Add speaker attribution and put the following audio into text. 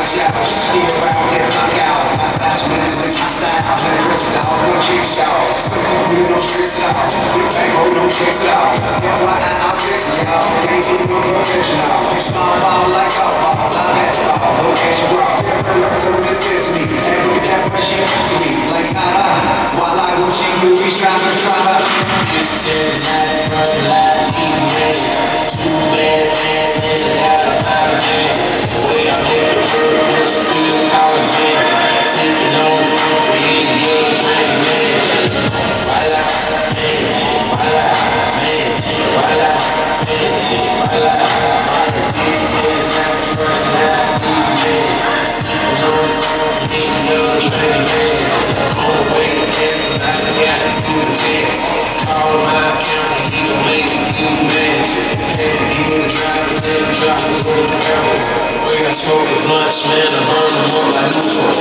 Speaker 1: watch out. Steer around, get knocked out. My style, she went to this my style. Let it rest it out, don't chase it out. Split don't stress it out. Big bang, oh, don't chase it out. I'm fixing y'all. Ain't getting no professional. You smile, ball like golf balls. I'm basketball, location raw. Different learns to resist me. And look at that what she used to me. Like Tada, while I go check movies, try to
Speaker 2: It's 10 night, running like eating rich. Too bad, man, got a lot of man. The way I make the girl feel so good, calling me. Sipping on the room, we ain't getting drinking, man. Voila, man, voila, man, voila, man, voila. It's 10 night, running like eating rich. Sipping on the room, we ain't getting drinking, man. On the way to Kansas, I got to do the test. Call my county, he gon' make it good magic. Had to get a driver, let him drop a little barrel. Way I smoke a blunt, man, I burn them up like Newport.